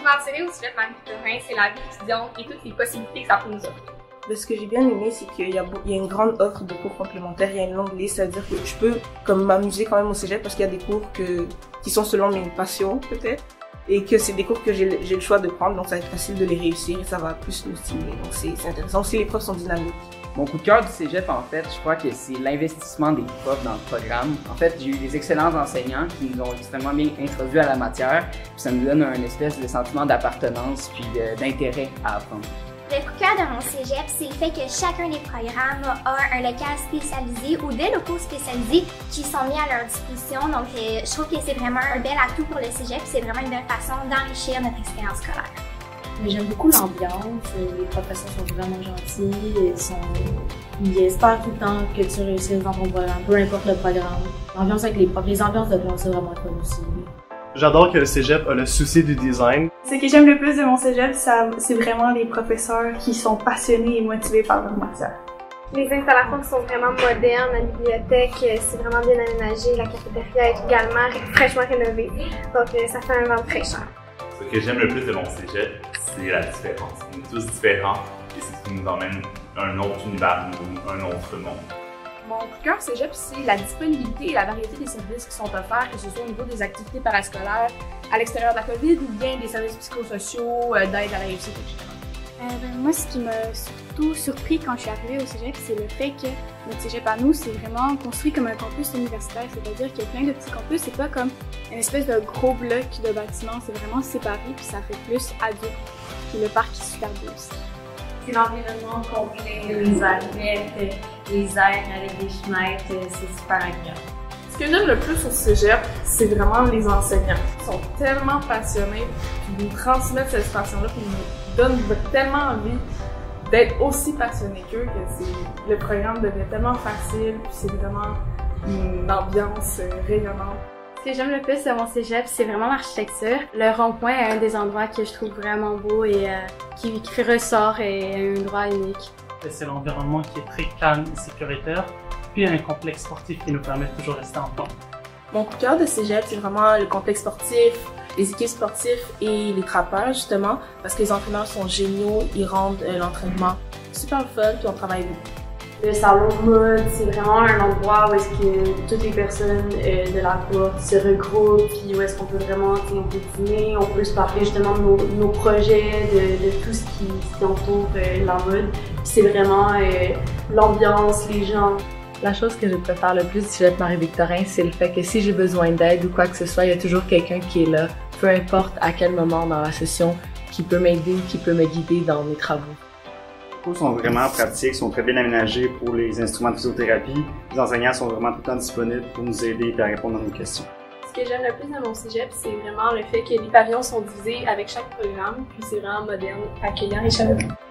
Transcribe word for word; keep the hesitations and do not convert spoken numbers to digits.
m'a attiré au cégep Marie-Victorin, c'est la vie étudiante et toutes les possibilités que ça peut nous offrir. Mais ce que j'ai bien aimé, c'est qu'il y a, il y a une grande offre de cours complémentaires, il y a une longue liste, c'est-à-dire que je peux comme m'amuser quand même au cégep parce qu'il y a des cours que, qui sont selon mes passions peut-être, et que c'est des cours que j'ai le choix de prendre, donc ça va être facile de les réussir et ça va plus nous stimuler, donc c'est intéressant. Aussi, les profs sont dynamiques. Mon coup de cœur du cégep, en fait, je crois que c'est l'investissement des profs dans le programme. En fait, j'ai eu des excellents enseignants qui nous ont extrêmement bien introduits à la matière, puis ça nous donne un espèce de sentiment d'appartenance puis d'intérêt à apprendre. Le coup de cœur de mon cégep, c'est le fait que chacun des programmes a un local spécialisé ou des locaux spécialisés qui sont mis à leur disposition. Donc, euh, je trouve que c'est vraiment un bel atout pour le cégep. C'est vraiment une belle façon d'enrichir notre expérience scolaire. J'aime beaucoup l'ambiance. Les professeurs sont vraiment gentils. Ils, sont... ils espèrent tout le temps que tu réussisses dans ton programme, peu importe le programme. L'ambiance avec les profs, les ambiances de classe, c'est vraiment cool aussi. J'adore que le cégep a le souci du design. Ce que j'aime le plus de mon cégep, c'est vraiment les professeurs qui sont passionnés et motivés par leur matière. Les installations sont vraiment modernes, la bibliothèque, c'est vraiment bien aménagé, la cafétéria est également fraîchement rénovée, donc ça fait un vent de fraîcheur. Ce que j'aime le plus de mon cégep, c'est la différence. On est tous différents et c'est ce qui nous emmène à un autre univers, un autre monde. Mon coup de cœur cégep, c'est la disponibilité et la variété des services qui sont offerts, que ce soit au niveau des activités parascolaires, à l'extérieur de la COVID ou bien des services psychosociaux, euh, d'aide à la réussite, et cetera. Euh, ben, moi, ce qui m'a surtout surpris quand je suis arrivée au cégep, c'est le fait que notre cégep à nous, c'est vraiment construit comme un campus universitaire, c'est-à-dire qu'il y a plein de petits campus, c'est pas comme une espèce de gros bloc de bâtiments, c'est vraiment séparé, puis ça fait plus adulte. Puis le parc est super beau aussi. C'est l'environnement complet, les alpes, les airs avec des fenêtres, c'est super agréable. Ce que j'aime le plus au cégep, c'est vraiment les enseignants. Ils sont tellement passionnés, puis nous transmettent cette passion-là, puis nous donnent tellement envie d'être aussi passionnés qu'eux, que le programme devient tellement facile, puis c'est vraiment une ambiance rayonnante. Ce que j'aime le plus de mon cégep, c'est vraiment l'architecture. Le rond-point est un des endroits que je trouve vraiment beau et euh, qui, qui ressort et un endroit unique. C'est l'environnement qui est très calme et sécuritaire, puis un complexe sportif qui nous permet de toujours rester en forme. Mon coup de cœur de cégep, c'est vraiment le complexe sportif, les équipes sportives et les trappeurs justement, parce que les entraîneurs sont géniaux, ils rendent euh, l'entraînement super fun, puis on travaille beaucoup. Le salon mode, c'est vraiment un endroit où est-ce que toutes les personnes euh, de la cohorte se regroupent, puis où est-ce qu'on peut vraiment, on peut dîner, on peut se parler justement de nos, nos projets, de, de tout ce qui, qui entoure euh, la mode. Puis c'est vraiment euh, l'ambiance, les gens. La chose que je préfère le plus du cégep Marie-Victorin, c'est le fait que si j'ai besoin d'aide ou quoi que ce soit, il y a toujours quelqu'un qui est là, peu importe à quel moment dans la session, qui peut m'aider, qui peut me guider dans mes travaux. Les cours sont vraiment pratiques, sont très bien aménagés pour les instruments de physiothérapie. Les enseignants sont vraiment tout le temps disponibles pour nous aider et à répondre à nos questions. Ce que j'aime le plus de mon cégep, c'est vraiment le fait que les pavillons sont divisés avec chaque programme, puis c'est vraiment moderne, accueillant et chaleureux.